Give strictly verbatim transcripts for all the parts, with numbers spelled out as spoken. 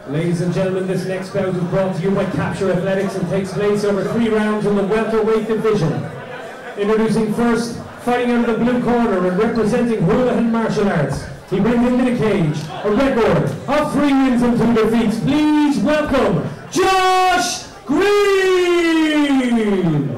Ladies and gentlemen, this next bout is brought to you by Capture Athletics and takes place over three rounds in the welterweight division. Introducing first, fighting out of the blue corner and representing Houlihan Martial Arts. He brings into the cage a record of three wins and two defeats. Please welcome Josh Green!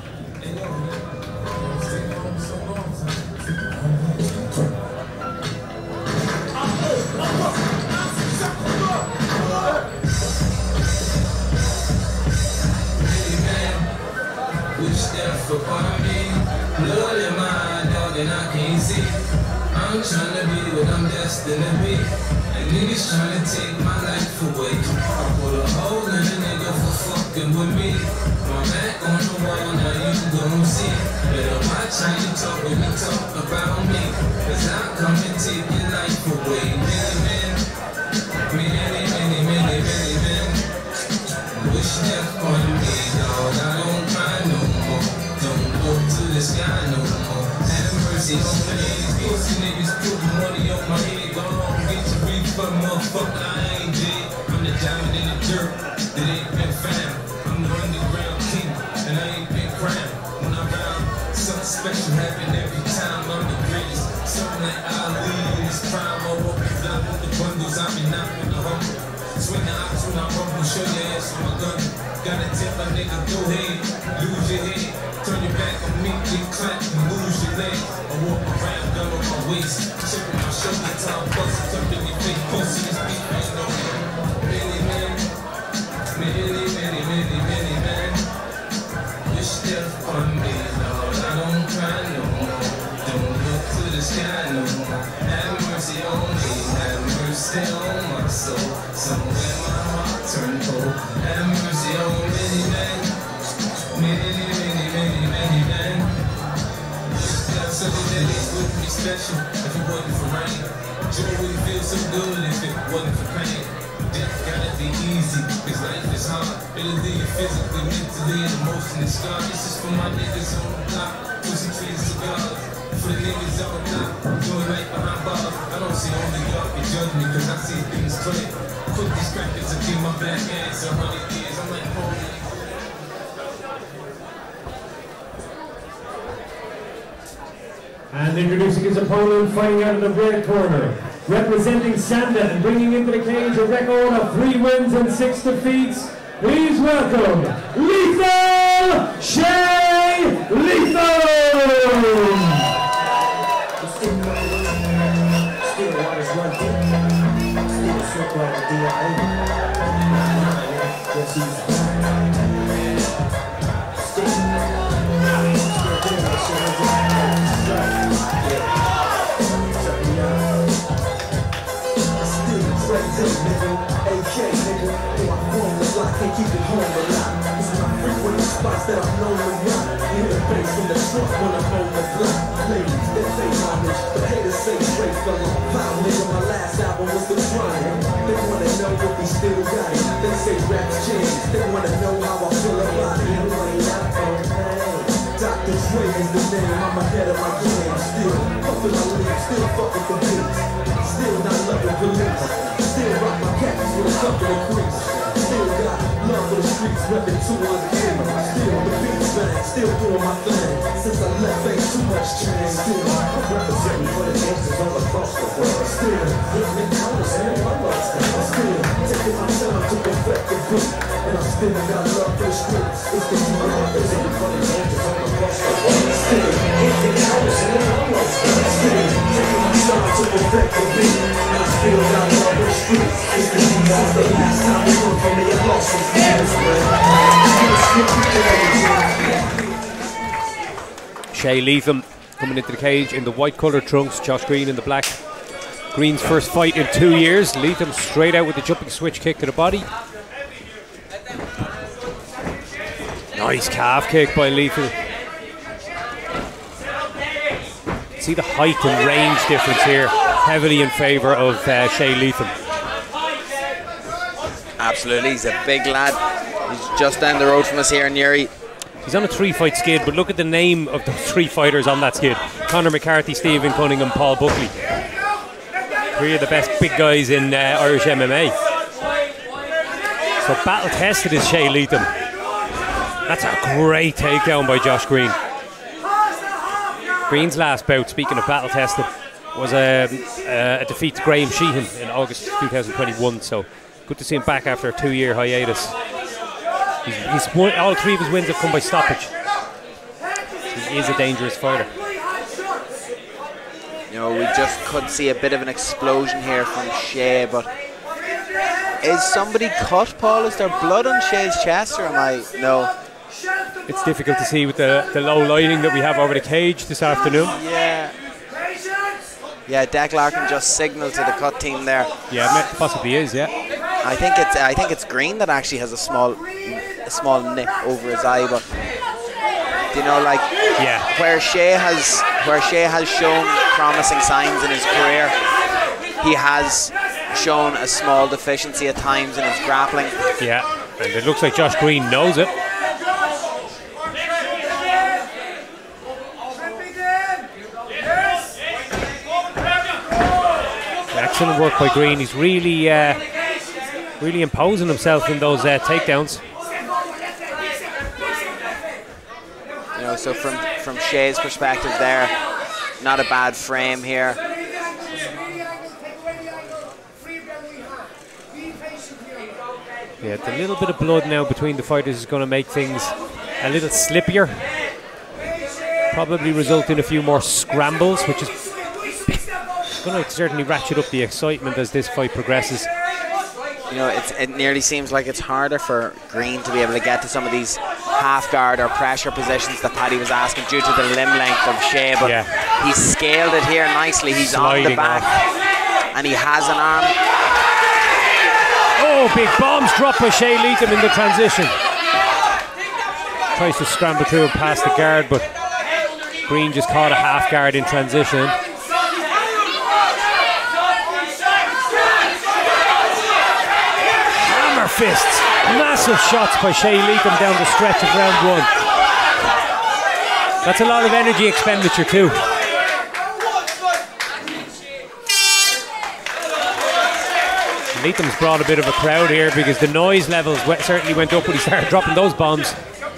Blood in my eye, dog, and I can't see. I'm trying to be what I'm destined to be. And niggas trying to take my life away. I put a hole in a nigga for fucking with me. My back on the wall, now you gon' see. Better watch how you talk when you talk about me. Cause I come and take your life away. Many men, many, many, many, many men wish death on me, dog. I don't cry no more. Don't look to the sky no more. Have mercy on me. Pussy niggas put money on my head. Go on, get your refund, motherfucker. I ain't dead. I'm the diamond in the dirt that ain't been found. I'm the underground king, and I ain't been crowned. When I round, something special happen every time. I'm the greatest. Something like Ali in his prime. I walk the block with the bundles. I be knocking the humble. Swing the ox when I rumble. Show your ass with my gun. Gotta tell a nigga, go ahead, lose your head. Turn your back on me, get clapped, and lose your leg. I walk around, gun on my waist. Check on my shoulder, time bust. Up in your face, pussy, this beat ain't no many men, many, many, many, many men. Wish death on me, Lord. I don't cry no more. Don't look to the sky no more. Have mercy on me, have mercy on my soul. Somewhere my heart turned cold. Have mercy on many men, many, many, many, many men. Got something that is with me special. If it wasn't for rain, joy wouldn't feel so good if it wasn't for pain. Death gotta be easy, cause life is hard. It'll leave you physically, mentally, and emotionally scarred. This is for my niggas on the block, pushing trees cigars. For the niggas on the block, doing right behind bars. I don't see only y'all can judge me, cause I see things clear. Cook these crackers and keep my back ass a hundred years. I'm like, holy. And introducing his opponent, fighting out of the red corner, representing Sanda and bringing into the cage a record of three wins and six defeats. Please welcome Lethal Shay Lethal! Can't keep it home a lot. This is my frequent spots that I'm known to rock. You hear the bass from the trunk when I'm on the block. Ladies, they say homage, but haters say straight fella. Foul nigga, my last album was the grind. They wanna know if we still got it. They say raps change. They wanna know how I feel about it. You ain't out on pain. Doctor Dre is the name. I'm ahead of my game. Still puffin' my leaves, still fucking the beats. Still not loving police. Still rock my khakis with a couple of creeps. Still got love for the streets, reppin' two hundred Still the beats bang, still doing my thing. Since I left, ain't too much change. Still, I'm representing for the gangsters all across the world. Still, hitting the counters and my love style. Still, taking my time to perfect the beat. And I still got love for the streets. It's the team I'm representing for the gangsters all across the world. Still, hitting the counters and my love style. Still, taking my time to perfect the beat. And I still got love for the streets. It's the team I'm the last time we work for me. I lost some fans, Shay Lethal coming into the cage in the white coloured trunks, Josh Green in the black. Green's first fight in two years. Lethal straight out with the jumping switch kick to the body. Nice calf kick by Lethal. See the height and range difference here, heavily in favour of uh, Shay Lethal. Absolutely, he's a big lad. He's just down the road from us here in Newry. He's on a three-fight skid, but look at the name of the three fighters on that skid. Conor McCarthy, Stephen Cunningham, Paul Buckley. Three of the best big guys in uh, Irish M M A. So battle tested is Shay Leatham. That's a great takedown by Josh Green. Green's last bout, speaking of battle tested, was a, a defeat to Graham Sheehan in August two thousand twenty-one. So good to see him back after a two-year hiatus. He's, he's won, all three of his wins have come by stoppage. He is a dangerous fighter. You know, we just could see a bit of an explosion here from Shay, but is somebody cut, Paul? Is there blood on Shay's chest, or am I? No. It's difficult to see with the, the low lighting that we have over the cage this afternoon. Yeah. Yeah, Dak Larkin just signalled to the cut team there. Yeah, it possibly is, yeah. I think it's I think it's Green that actually has a small a small nick over his eye, but you know, like yeah. where Shay has where Shay has shown promising signs in his career, he has shown a small deficiency at times in his grappling. Yeah, and it looks like Josh Green knows it. Excellent work by Green. He's really, uh, really imposing himself in those uh, takedowns. You know, so from from Shay's perspective, there, not a bad frame here. Yeah, the little bit of blood now between the fighters is going to make things a little slippier. Probably result in a few more scrambles, which is going to certainly ratchet up the excitement as this fight progresses. You know, it's, it nearly seems like it's harder for Green to be able to get to some of these half guard or pressure positions that Paddy was asking due to the limb length of Shay, but yeah. He's scaled it here nicely. He's Sliding on the back off. And he has an arm. Oh, big bombs dropped by Shay Leatham in the transition. Tries to scramble through and past the guard, but Green just caught a half guard in transition. Hammer fists, massive shots by Shay Leatham down the stretch of round one. That's a lot of energy expenditure too. Leatham's brought a bit of a crowd here because the noise levels certainly went up when he started dropping those bombs.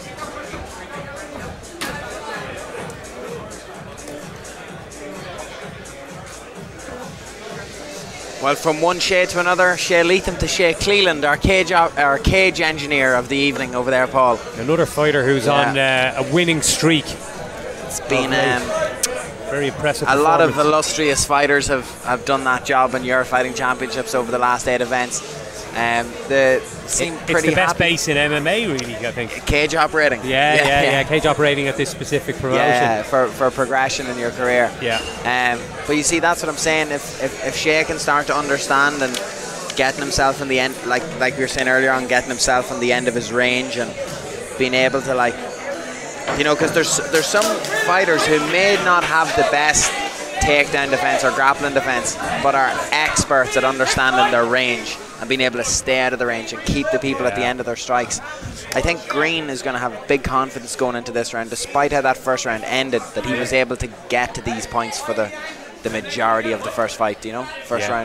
Well, from one Shay to another, Shay Leatham to Shay Cleland, our cage, our cage engineer of the evening over there, Paul. Another fighter who's yeah. on uh, a winning streak. It's been um, very impressive. A lot of illustrious fighters have, have done that job in Euro Fighting Championships over the last eight events. Um, the seem it, pretty It's the best happy. base in M M A, really, I think. Cage operating. Yeah, yeah, yeah, yeah. Cage operating at this specific promotion. Yeah, for, for progression in your career. Yeah. Um, but you see, that's what I'm saying. If, if, if Shay can start to understand and getting himself in the end, like like we were saying earlier on, getting himself on the end of his range and being able to, like, you know, because there's there's some fighters who may not have the best takedown defense or grappling defense, but are experts at understanding their range and being able to stay out of the range and keep the people yeah. at the end of their strikes. I think Green is going to have big confidence going into this round, despite how that first round ended, that he was able to get to these points for the the majority of the first fight, you know, first yeah. round.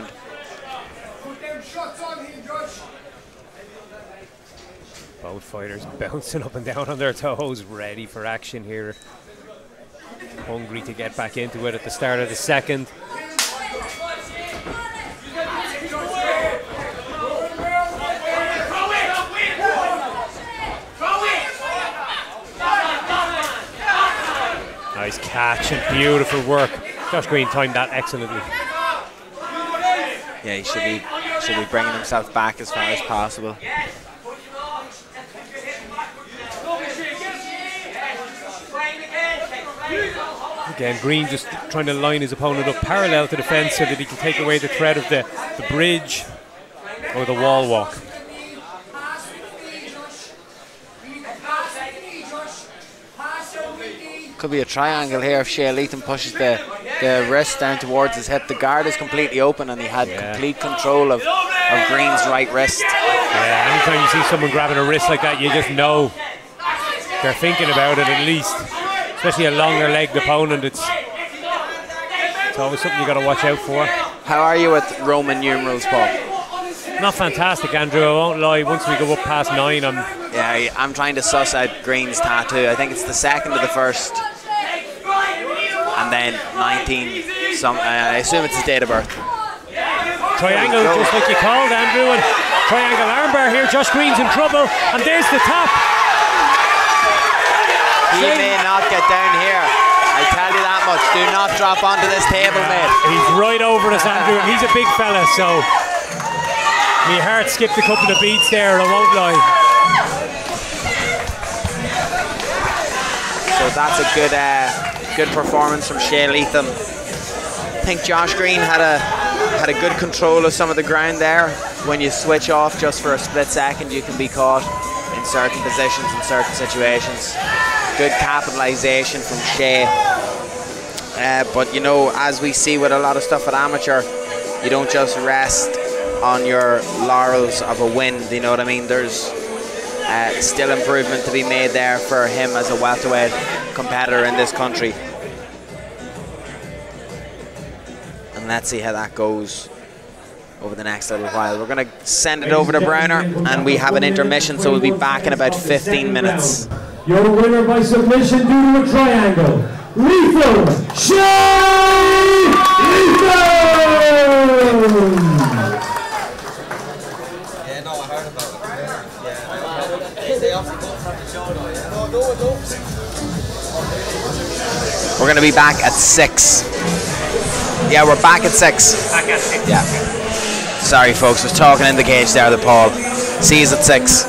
Both fighters bouncing up and down on their toes, ready for action here. Hungry to get back into it at the start of the second. Nice catch and beautiful work. Josh Green timed that excellently. Yeah, he should be should be bringing himself back as far as possible. Again, Green just trying to line his opponent up parallel to the fence so that he can take away the threat of the, the bridge or the wall walk. Could be a triangle here if Shay Leatham pushes the, the wrist down towards his hip. The guard is completely open and he had yeah. complete control of, of Green's right wrist. Yeah, anytime you see someone grabbing a wrist like that, you just know they're thinking about it at least. Especially a longer legged opponent, it's, it's always something you got to watch out for. How are you with Roman numerals, Paul? not fantastic, Andrew. I won't lie. Once we go up past nine, I'm Yeah, I'm trying to suss out Green's tattoo. I think it's the second to the first, and then nineteen. Some, uh, I assume it's his date of birth. triangle, just like you called, Andrew, and triangle armbar here. Josh Green's in trouble, and there's the tap. He may not get down here. I tell you that much. Do not drop onto this table, mate. He's right over us, Andrew, and he's a big fella, so my heart skipped a couple of beats there, I won't lie. So that's a good, uh, good performance from Shea Leatham. I think Josh Green had a had a good control of some of the ground there. When you switch off just for a split second, you can be caught in certain positions, in certain situations. Good capitalisation from Shea. Uh, but you know, as we see with a lot of stuff at amateur, you don't just rest on your laurels of a win. Do you know what I mean? There's uh, still improvement to be made there for him as a welterweight competitor in this country. And let's see how that goes over the next little while. We're going to send it over to Browner, and we have an intermission, so we'll be back in about fifteen minutes. Your winner by submission due to a triangle, Lethal Shea Leatham! Yeah, no, I heard about it. Yeah. They often go from the show though, yeah. No, no, no. We're going to be back at six. Yeah, we're back at six. Back at six. Yeah. Sorry, folks, I was talking in the cage there, the Paul. See you at six.